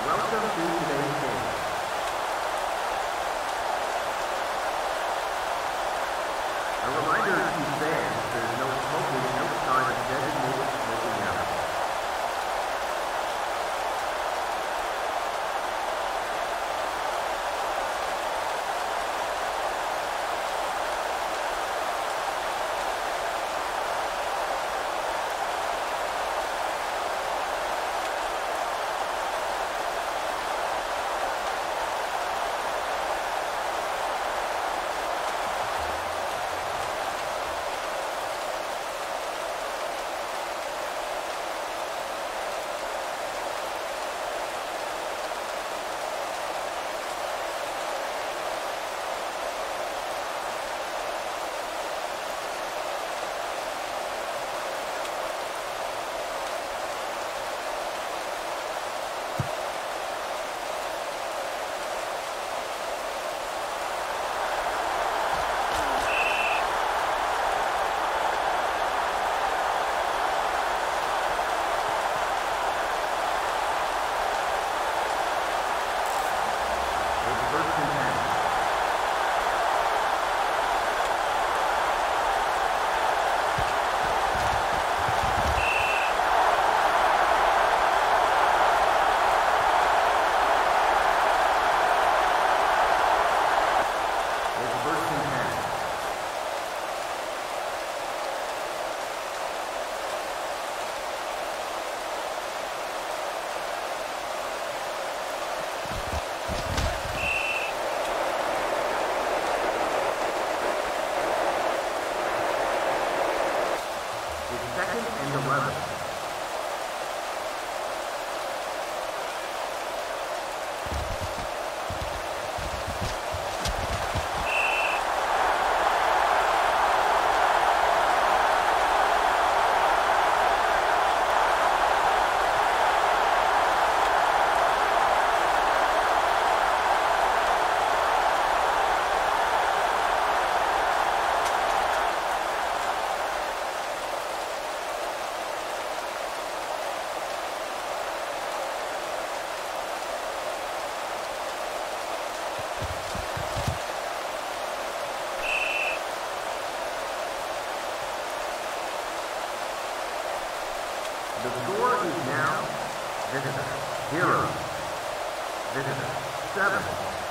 Welcome to today's game. A reminder to fans, there's no smoking outside of designated smoking areas. Second and 11. The score is now visitor 0, visitor 7.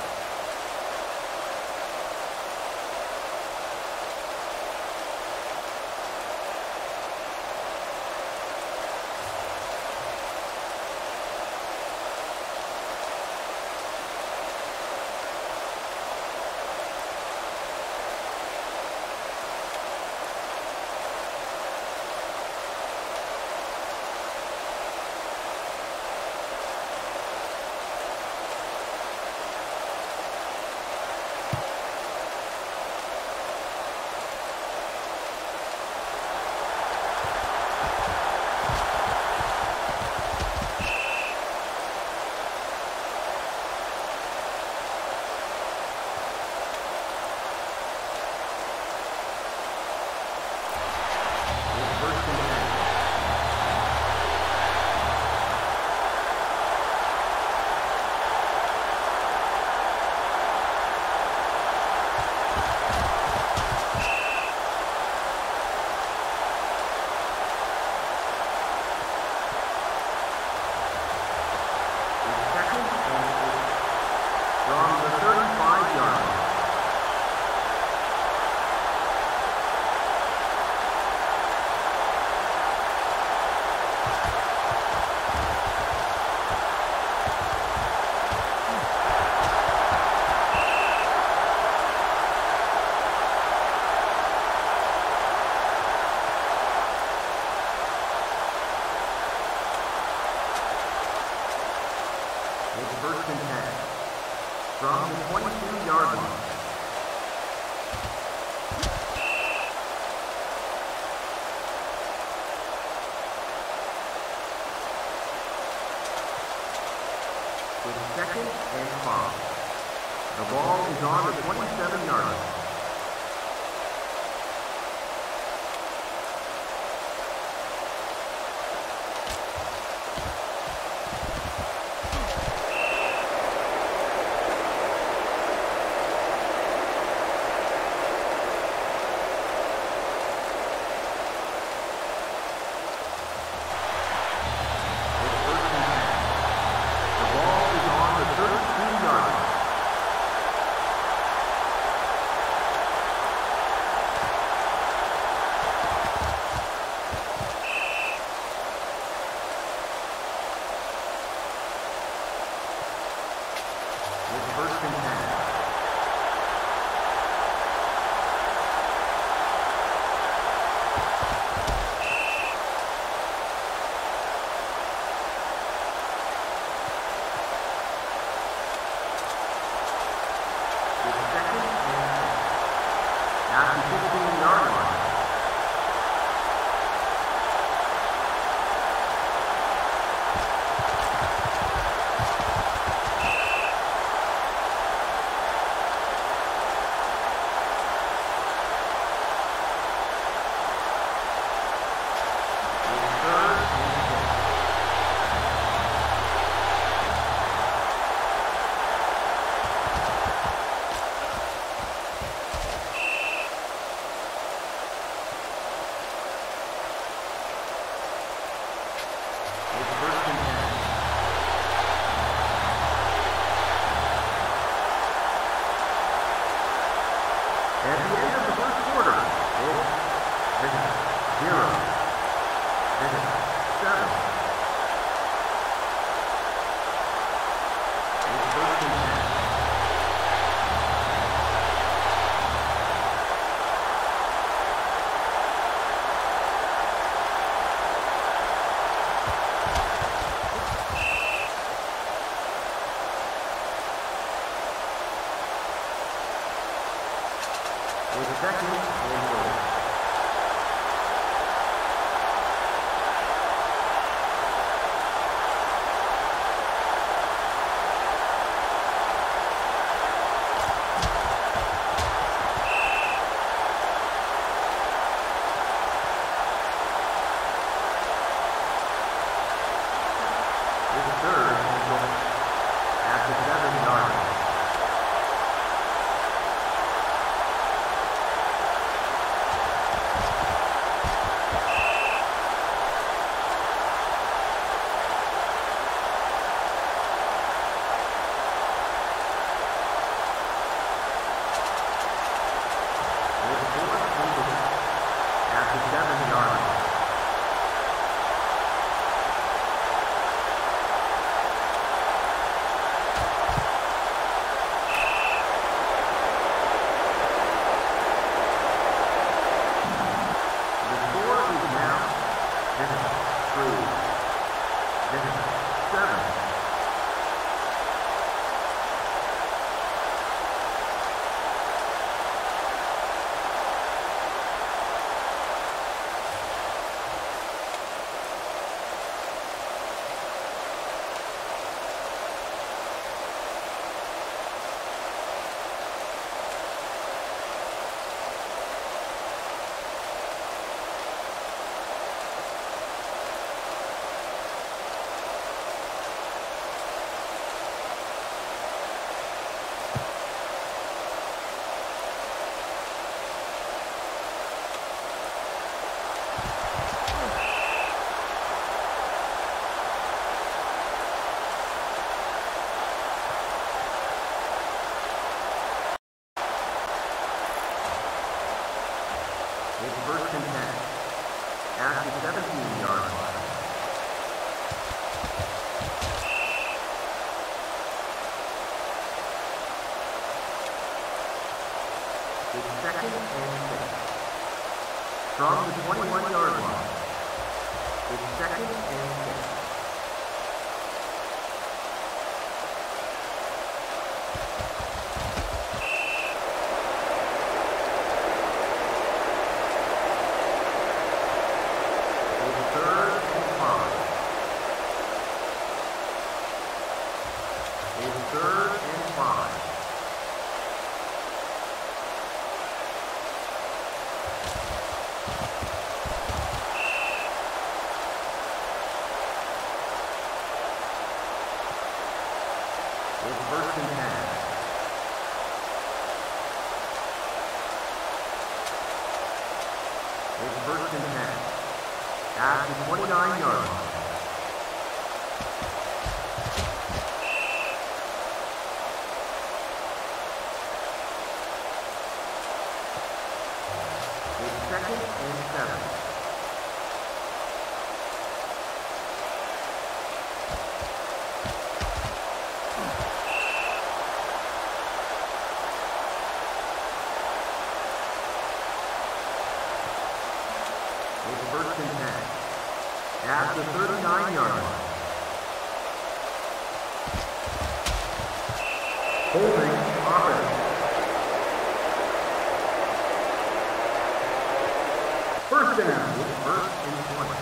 First and 10 from the 22-yard line. With second and 5. The ball is on the 27-yard line. and 10. Second and goal. First and 10 at the 17-yard line. It's second and 6 from the 21-yard line. It's second and 6. First and 10. It's first and 10 at the 29-yard line. It's second and 7. Holding offense. First down, first and 20.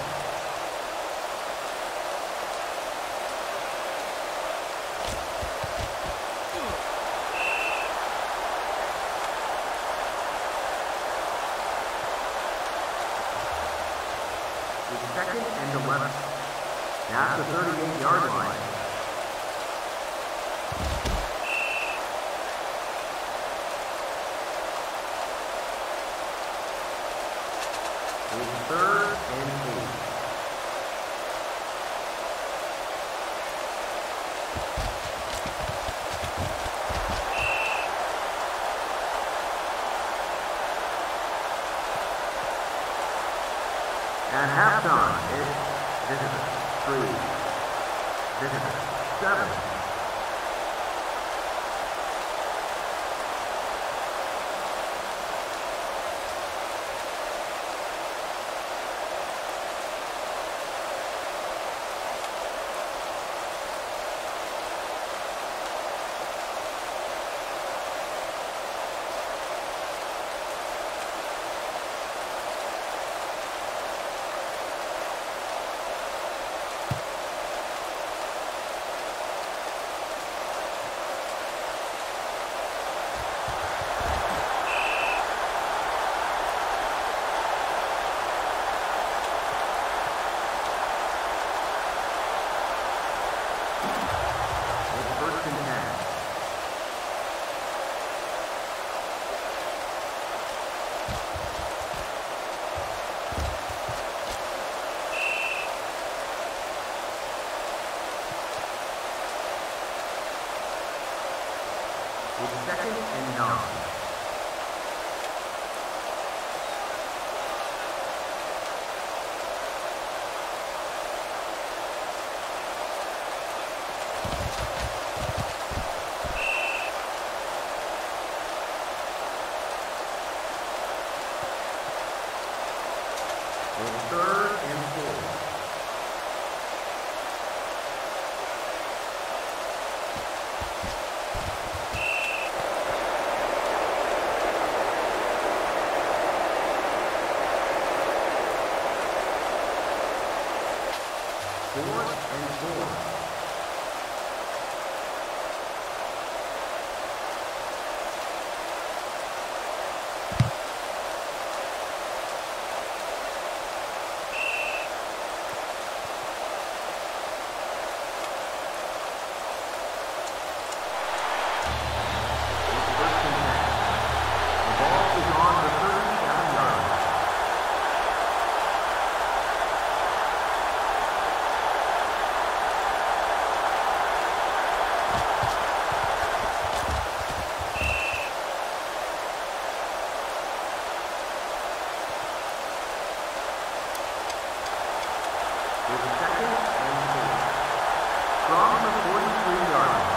It's second and 11. At the 38-yard line. It's third and 8. At halftime, it's visitor 3, visitor 7. It's second and 9. It's third and 4. Fourth and 4. From the 43-yard line.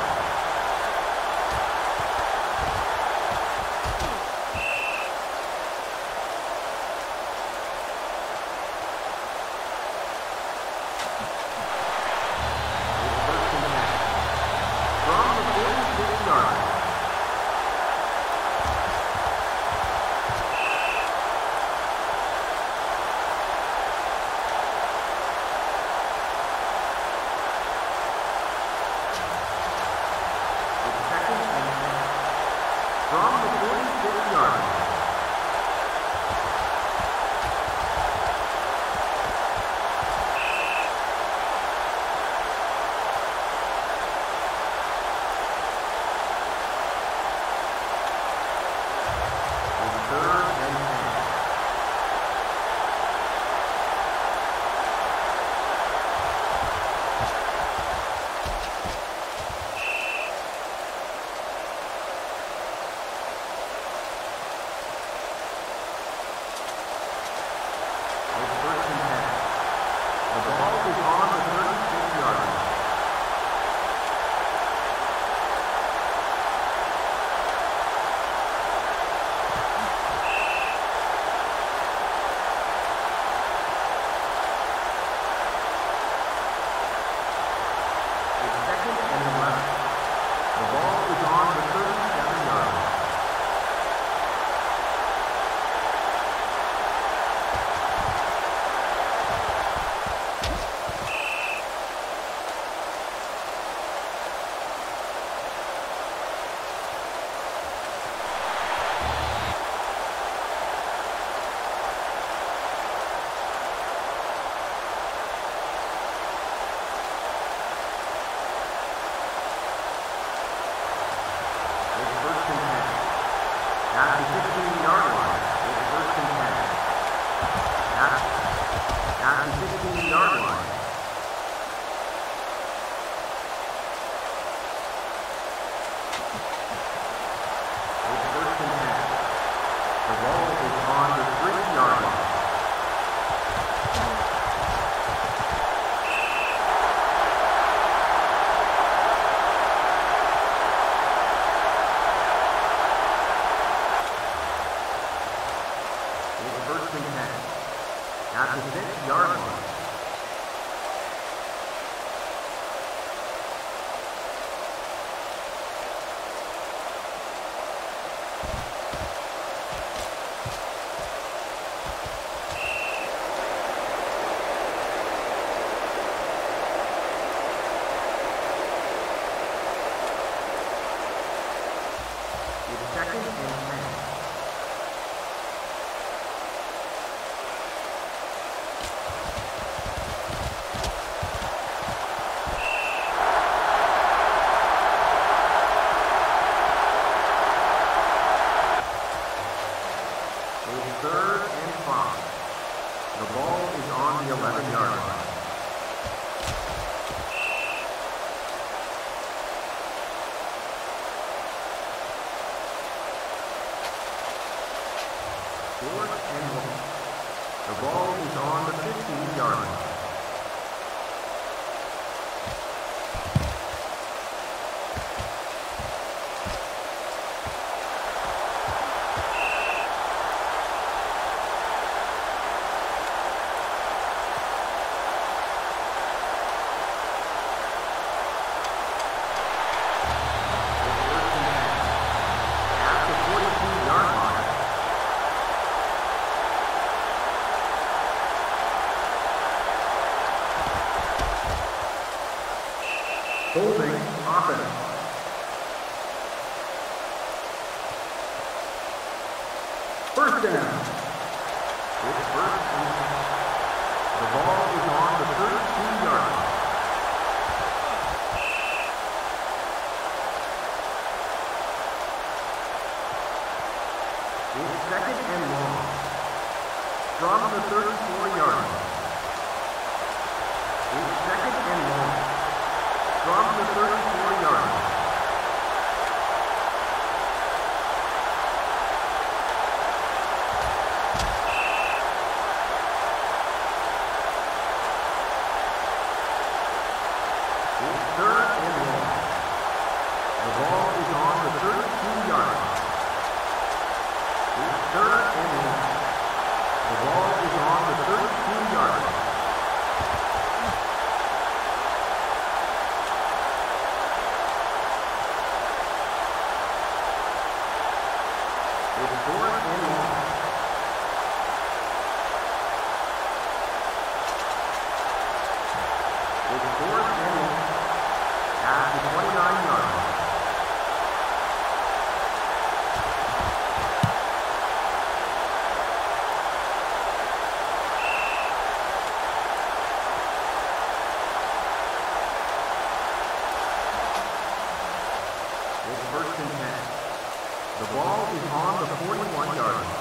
Fourth and 1. The ball is on the 15-yard line. Holding offense. First down. It's first and 10. The ball is on the 13-yard line. It's second and long. From the 34-yard line. It's second and long. From the 34-yard line. It's third and long. The ball is on the 32-yard line. It's third and long. The ball is on the 32-yard line. It's fourth and long. It's fourth and long. At the 29-yard line. It's first and 10. The ball is on the 41-yard line.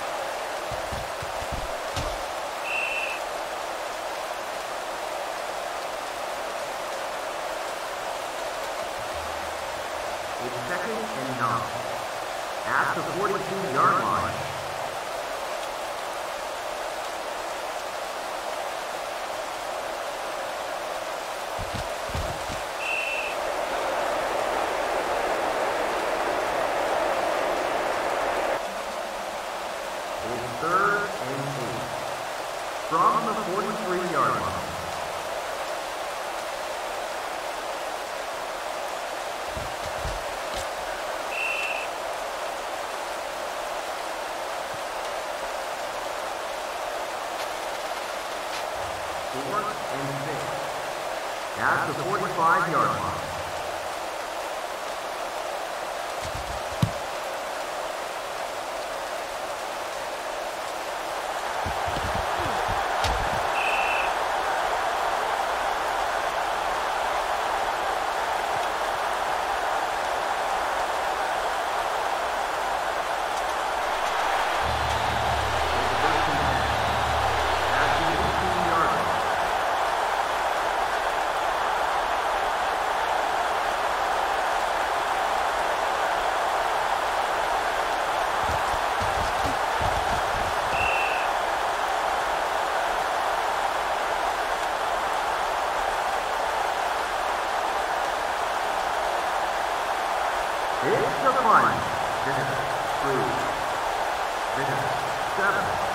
It's second and 9. At the 42-yard line. It's third and 8. From the 43-yard line. Fourth and 6. At the 45-yard line. It's the final. This is 3. This is 7.